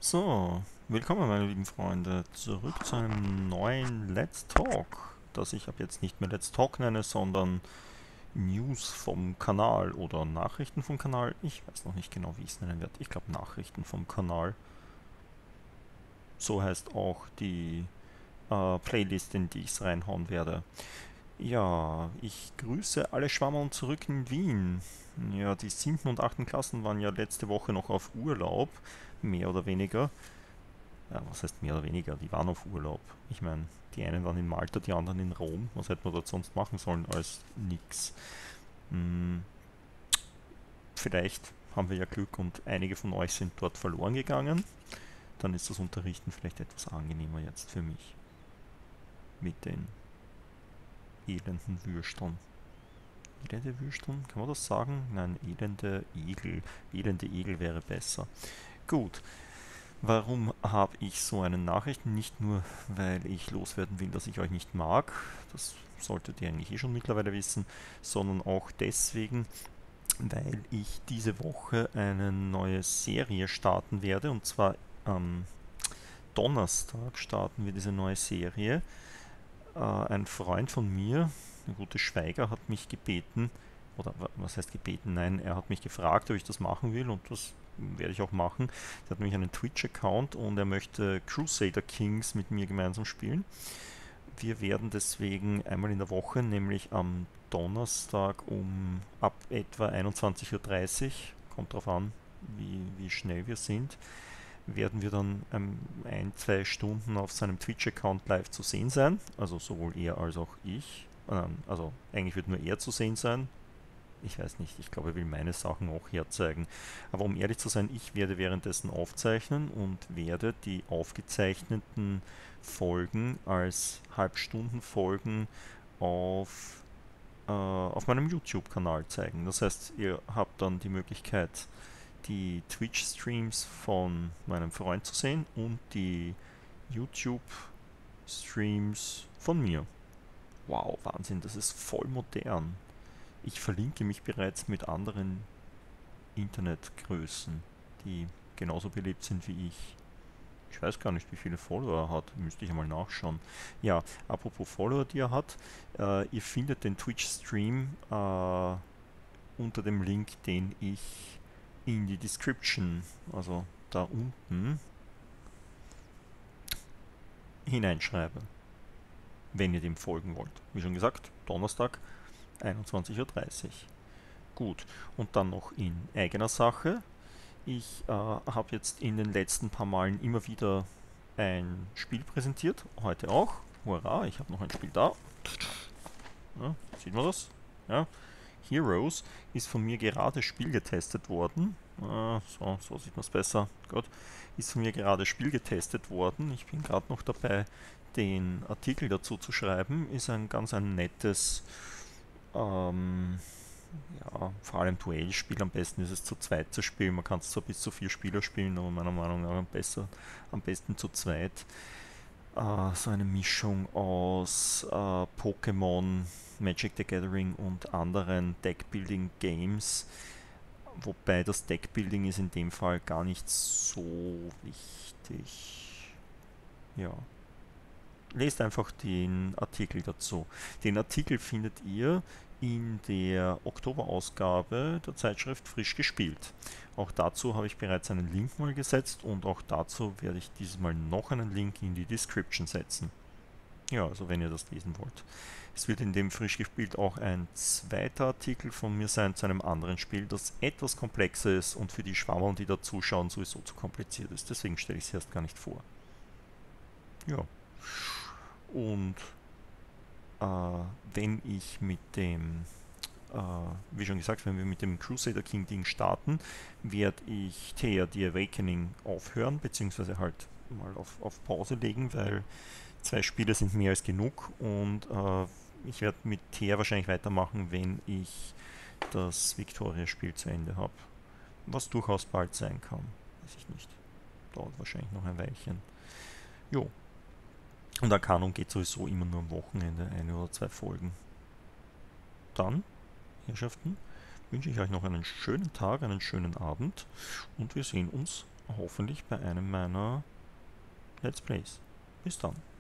So, willkommen meine lieben Freunde, zurück zu einem neuen Let's Talk, das ich ab jetzt nicht mehr Let's Talk nenne, sondern News vom Kanal oder Nachrichten vom Kanal. Ich weiß noch nicht genau, wie ich es nennen werde. Ich glaube Nachrichten vom Kanal. So heißt auch die Playlist, in die ich es reinhauen werde. Ja, ich grüße alle Schwammerl zurück in Wien. Ja, die 7. und 8. Klassen waren ja letzte Woche noch auf Urlaub, mehr oder weniger. Ja, was heißt mehr oder weniger? Die waren auf Urlaub. Ich meine, die einen waren in Malta, die anderen in Rom. Was hätten wir dort sonst machen sollen als nix? Hm, vielleicht haben wir ja Glück und einige von euch sind dort verloren gegangen. Dann ist das Unterrichten vielleicht etwas angenehmer jetzt für mich. Mit den elenden Würsteln. Elende Würsteln? Kann man das sagen? Nein, elende Igel. Elende Igel wäre besser. Gut, warum habe ich so eine Nachricht? Nicht nur, weil ich loswerden will, dass ich euch nicht mag, das solltet ihr eigentlich eh schon mittlerweile wissen, sondern auch deswegen, weil ich diese Woche eine neue Serie starten werde. Und zwar am Donnerstag starten wir diese neue Serie. Ein Freund von mir, der gute Schweiger, hat mich gebeten, oder was heißt gebeten? Nein, er hat mich gefragt, ob ich das machen will, und das werde ich auch machen. Er hat nämlich einen Twitch-Account und er möchte Crusader Kings mit mir gemeinsam spielen. Wir werden deswegen einmal in der Woche, nämlich am Donnerstag ab etwa 21:30 Uhr, kommt darauf an, wie schnell wir sind, werden wir dann 1, 2 Stunden auf seinem Twitch-Account live zu sehen sein. Also sowohl er als auch ich. Also eigentlich wird nur er zu sehen sein. Ich weiß nicht, ich glaube, er will meine Sachen auch herzeigen. Aber um ehrlich zu sein, ich werde währenddessen aufzeichnen und werde die aufgezeichneten Folgen als Halbstundenfolgen auf meinem YouTube-Kanal zeigen. Das heißt, ihr habt dann die Möglichkeit, die Twitch-Streams von meinem Freund zu sehen und die YouTube-Streams von mir. Wow, Wahnsinn, das ist voll modern. Ich verlinke mich bereits mit anderen Internetgrößen, die genauso beliebt sind wie ich. Ich weiß gar nicht, wie viele Follower er hat, müsste ich einmal nachschauen. Ja, apropos Follower, die er hat, ihr findet den Twitch-Stream unter dem Link, den ich in die Description, also da unten, hineinschreibe, wenn ihr dem folgen wollt. Wie schon gesagt, Donnerstag, 21:30 Uhr. Gut, und dann noch in eigener Sache. Ich habe jetzt in den letzten paar Malen immer wieder ein Spiel präsentiert, heute auch. Hurra, ich habe noch ein Spiel da. Ja, sieht man das? Ja. Heroes ist von mir gerade spielgetestet worden. So sieht man es besser. Gut. Ist von mir gerade spielgetestet worden. Ich bin gerade noch dabei, den Artikel dazu zu schreiben. Ist ein nettes, ähm, ja, vor allem Duellspiel. Am besten ist es zu zweit zu spielen. Man kann es zwar bis zu 4 Spieler spielen, aber meiner Meinung nach am besten zu zweit. So eine Mischung aus Pokémon, Magic the Gathering und anderen Deckbuilding-Games. Wobei das Deckbuilding ist in dem Fall gar nicht so wichtig. Ja, lest einfach den Artikel dazu. Den Artikel findet ihr in der Oktoberausgabe der Zeitschrift Frisch gespielt. Auch dazu habe ich bereits einen Link mal gesetzt und auch dazu werde ich dieses Mal noch einen Link in die Description setzen. Ja, also wenn ihr das lesen wollt. Es wird in dem Frisch gespielt auch ein zweiter Artikel von mir sein zu einem anderen Spiel, das etwas komplexer ist und für die Schwammerl, die da zuschauen, sowieso zu kompliziert ist. Deswegen stelle ich es erst gar nicht vor. Ja, und äh, wenn ich mit dem, äh, wie schon gesagt, wenn wir mit dem Crusader King Ding starten, werde ich Thea The Awakening aufhören, beziehungsweise halt mal auf Pause legen, weil 2 Spiele sind mehr als genug, und ich werde mit Thea wahrscheinlich weitermachen, wenn ich das Victoria-Spiel zu Ende habe. Was durchaus bald sein kann. Weiß ich nicht. Dauert wahrscheinlich noch ein Weilchen. Jo. Und Arcanum geht sowieso immer nur am Wochenende, 1 oder 2 Folgen. Dann, Herrschaften, wünsche ich euch noch einen schönen Tag, einen schönen Abend, und wir sehen uns hoffentlich bei einem meiner Let's Plays. Bis dann.